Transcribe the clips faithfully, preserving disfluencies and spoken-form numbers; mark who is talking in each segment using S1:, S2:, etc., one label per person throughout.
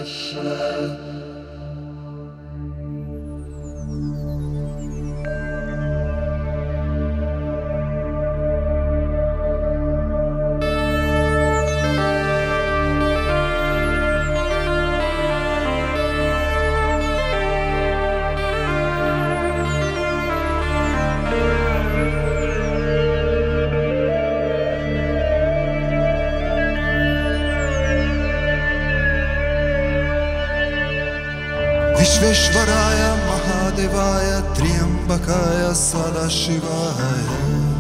S1: Vishveshwaraya Mahadevaya Triambakaya Sadashivaya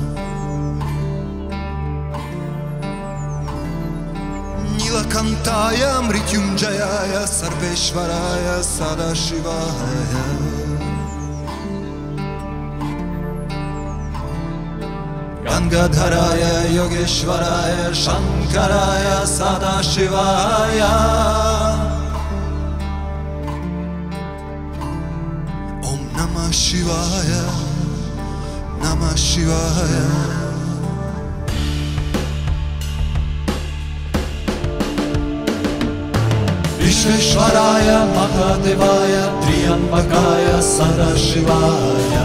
S1: Nilakantaya Mrityunjayaya Sarveshwaraya Sadashivaya Gangadharaya Yogeshwaraya Shankaraya Sadashivaya Shivaya, Namah Shivaya. Vishveshwaraya Mahadevaya Triambakaya Sadashivaya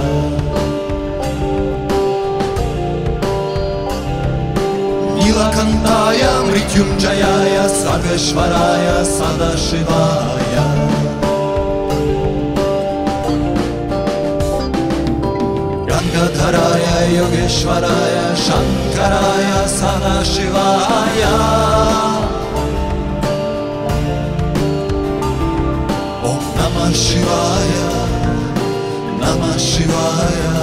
S1: Nilakantaya Mrityunjayaya Sarveshwaraya Sadashivaya Gangadharaya Yogeshwaraya Shankaraya Sadashivaya Om Namah Shivaya, Namah Shivaya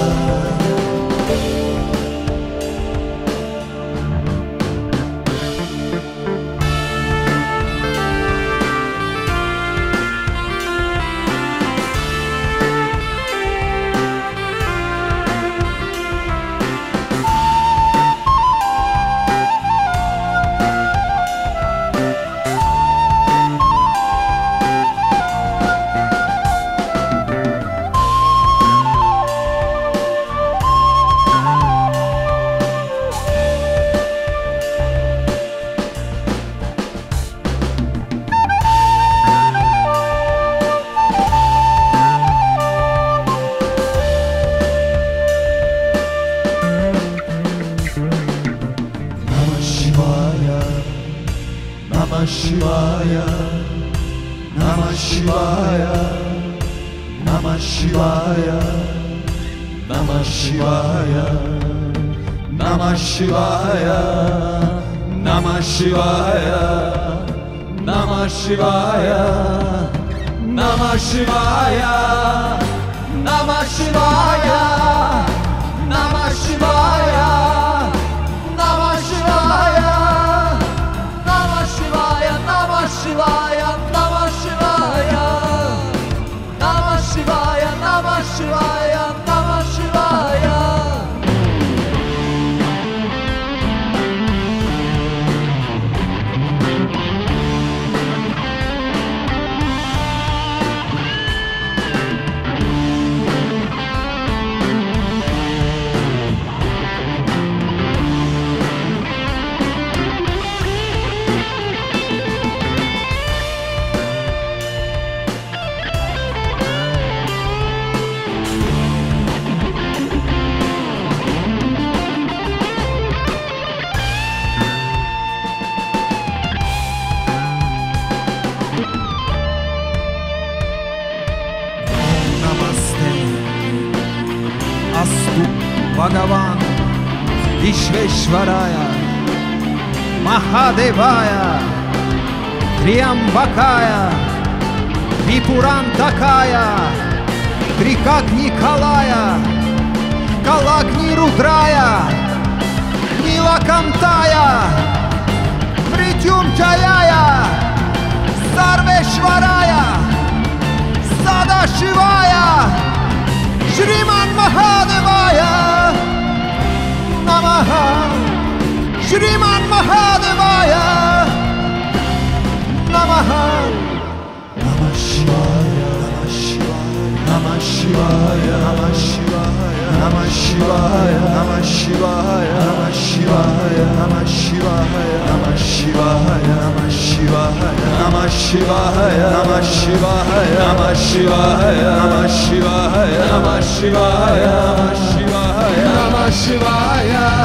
S1: Namah Shivaya, Namah Shivaya, Namah Shivaya, Namah Shivaya, Namah Shivaya, Namah Shivaya, Namah Shivaya, Namah Shivaya, Namah Shivaya, Namah Shivaya, Namah Shivaya. Namah Shivaya, Namah Shivaya, Namah Shivaya, Namah Shivaya, Namah Shivaya.
S2: Astu Bhagavan Vishveshwaraya Mahadevaya Triambakaya Vipurantakaya Трикагни Калая Калагни Рудрая Нилакантая Мритюнджаяя Сарвешварая Садашивая Shriman Mahadevaya Namaha Shriman Mahadevaya Namaha Namah Shivaya, Namah Shivaya, Namah Shivaya, Namah Shivaya, Namah Shivaya, Namah Shivaya, Namah Shivaya, Namah Shivaya, Namah Shivaya, Namah Shivaya, Namah Shivaya, Namah Shivaya, Namah Shivaya, Namah Shivaya, Namah Shivaya, Namah Shivaya, Namah Shivaya.